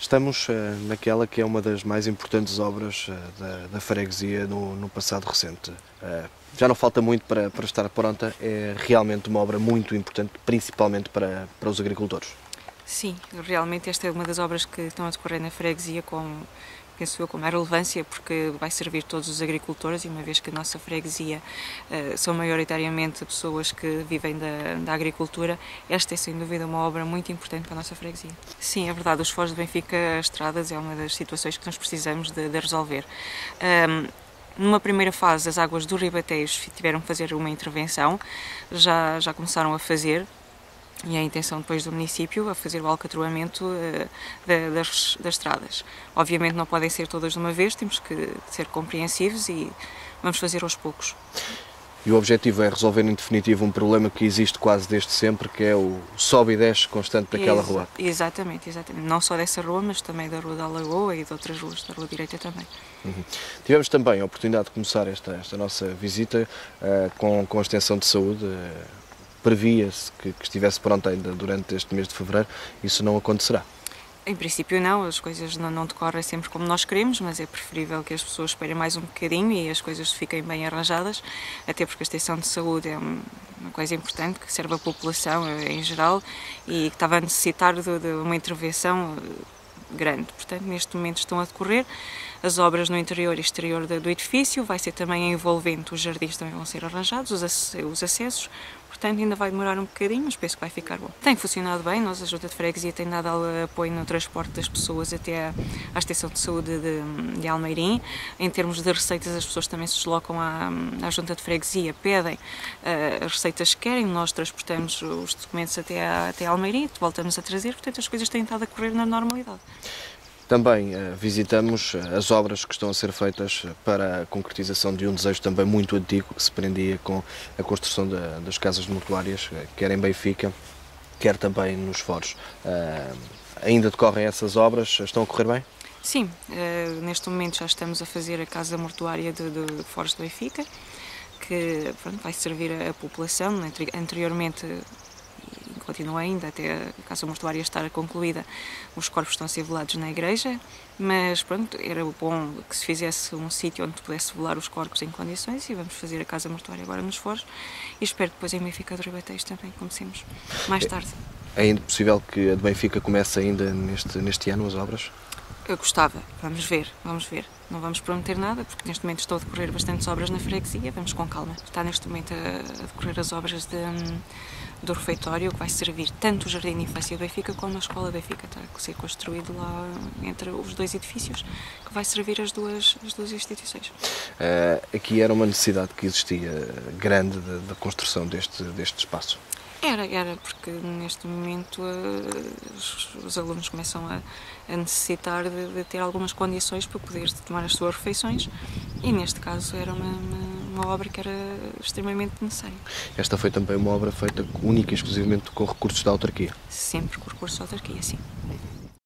Estamos naquela que é uma das mais importantes obras da freguesia no passado recente. Já não falta muito para estar pronta, é realmente uma obra muito importante, principalmente para os agricultores. Sim, realmente esta é uma das obras que estão a decorrer na freguesia penso eu, com maior relevância, porque vai servir todos os agricultores, e uma vez que a nossa freguesia são maioritariamente pessoas que vivem da agricultura, esta é sem dúvida uma obra muito importante para a nossa freguesia. Sim, é verdade, os Foros de Benfica, as estradas, é uma das situações que nós precisamos de resolver. Numa primeira fase, as águas do Ribateiros tiveram que fazer uma intervenção, já começaram a fazer, e a intenção depois do município a fazer o alcatroamento das estradas. Obviamente não podem ser todas de uma vez, temos que ser compreensivos e vamos fazer aos poucos. E o objetivo é resolver em definitivo um problema que existe quase desde sempre, que é o sobe e desce constante daquela rua. Exatamente. Não só dessa rua, mas também da Rua da Lagoa e de outras ruas, da Rua Direita também. Tivemos também a oportunidade de começar esta nossa visita com a extensão de saúde. Previa-se que estivesse pronta ainda durante este mês de fevereiro, isso não acontecerá? Em princípio não, as coisas não decorrem sempre como nós queremos, mas é preferível que as pessoas esperem mais um bocadinho e as coisas fiquem bem arranjadas, até porque a extensão de saúde é uma coisa importante que serve à população em geral e que estava a necessitar de uma intervenção grande. Portanto, neste momento estão a decorrer as obras no interior e exterior do edifício, vai ser também envolvente, os jardins também vão ser arranjados, os acessos, portanto ainda vai demorar um bocadinho, mas penso que vai ficar bom. Tem funcionado bem, nós, a Junta de Freguesia, tem dado apoio no transporte das pessoas até à Estação de Saúde de Almeirim. Em termos de receitas, as pessoas também se deslocam à Junta de Freguesia, pedem as receitas que querem, nós transportamos os documentos até Almeirim, voltamos a trazer, portanto as coisas têm estado a correr na normalidade. Também visitamos as obras que estão a ser feitas para a concretização de um desejo também muito antigo, que se prendia com a construção das casas mortuárias, quer em Benfica, quer também nos Foros. Ainda decorrem essas obras? Estão a correr bem? Sim, neste momento já estamos a fazer a casa mortuária de Foros de Benfica, que vai servir a população. Anteriormente, continua ainda até a casa mortuária estar concluída, os corpos estão a ser velados na igreja, mas pronto, era bom que se fizesse um sítio onde pudesse velar os corpos em condições, e vamos fazer a casa mortuária agora nos Foros e espero que depois em Benfica do Ribateiros também comecemos mais tarde. É ainda possível que a de Benfica comece ainda neste ano as obras? Eu gostava, vamos ver. Não vamos prometer nada, porque neste momento estão a decorrer bastantes obras na freguesia, vamos com calma. Está neste momento a decorrer as obras do refeitório, que vai servir tanto o Jardim de Infância de Benfica como a Escola de Benfica. Está a ser construído lá entre os dois edifícios, que vai servir as duas instituições. Aqui era uma necessidade que existia grande da construção deste espaço. Era, porque neste momento os alunos começam a necessitar de ter algumas condições para poder tomar as suas refeições, e neste caso era uma obra que era extremamente necessária. Esta foi também uma obra feita única e exclusivamente com recursos da autarquia? Sempre com recursos da autarquia, sim.